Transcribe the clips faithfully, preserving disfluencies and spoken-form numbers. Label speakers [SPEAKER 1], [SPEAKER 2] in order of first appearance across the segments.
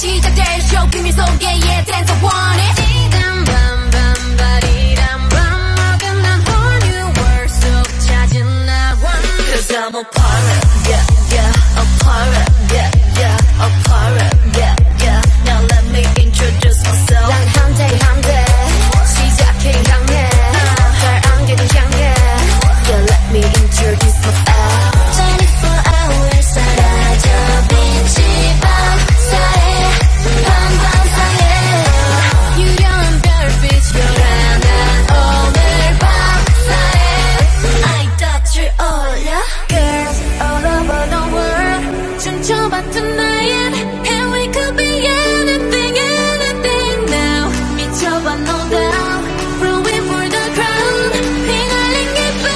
[SPEAKER 1] 시작될 쇼 비밀 속에 yeah dance I want it 디담 밤밤 바리담 밤 먹은 난 whole new world 속 찾은 나 one Cause I'm a pirate yeah yeah a pirate yeah yeah a pirate yeah yeah Now let me introduce myself 난 함대 함대 시작해 향해 달 안개를 향해 Yeah let me introduce myself twenty-four hours 사라져 빛이 밤사이 밤밤사이 유려한 별빛 요란한 오늘 밤사이 I 덫을 올려 Girls all over the world 춤춰봐 tonight And we could be anything anything now 미쳐봐 no doubt Brewing for the crown 휘날린 기분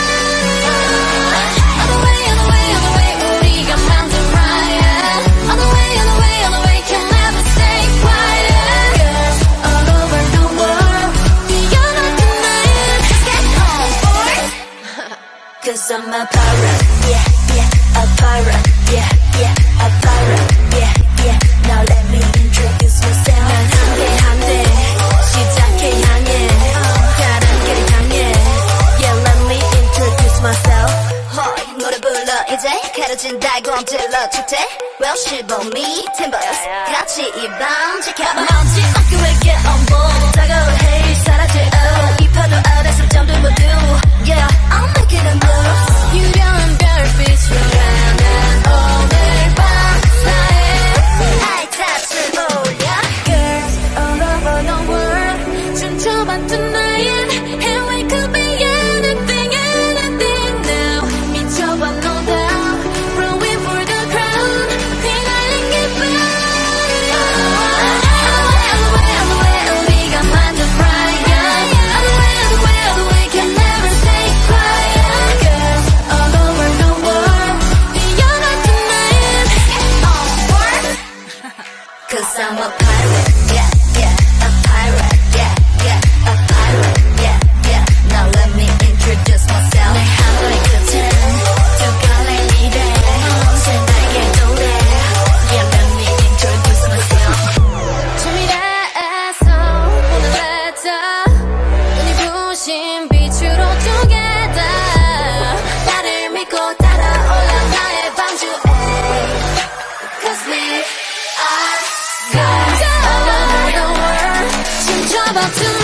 [SPEAKER 1] All the way all the way all the way 우리가 만든 riot All the way all the way all the way can never stay quiet Girls all over the world 뛰어나 tonight Let's get home boys Cause I'm a pirate yeah yeah a pirate yeah yeah a pirate yeah yeah Now let me introduce myself 난 한대 한대 시작해 향해 다른 길을 향해 Yeah let me introduce myself 허이 노래 불러 이제 가려진 달콤 찔러 축제 Well 시범이 Timbers 같이 이 밤 지켜봐 먼지 어깨에게 on board 다가올 헤이 사라질 oh 이 파도 아래서 잠들 모두 Yeah I'm making a move 유려한 별빛 요란한 오늘 밤사이 I 탓을 올려 Girls all over the world 춤춰봐 tonight And we could be anything anything now 미쳐봐 no doubt Brewing for the crown 휘날린 기분 All the way all the way all the way 우리가 만든 riot All the way all the way all the way can never stay quiet Girls all over the world 뛰어나 tonight on board Cause I'm a pirate yeah yeah a pirate yeah yeah a pirate yeah yeah Now let me introduce myself 내 한 번의 끝은 두 갈래 미래 새날개 노래 Yeah let me introduce myself 준비됐어 오늘부터 눈이 부신 빛으로 together 나를 믿고 따라올라 나의 방주에 Cause we are girls all over the world 춤춰봐 tonight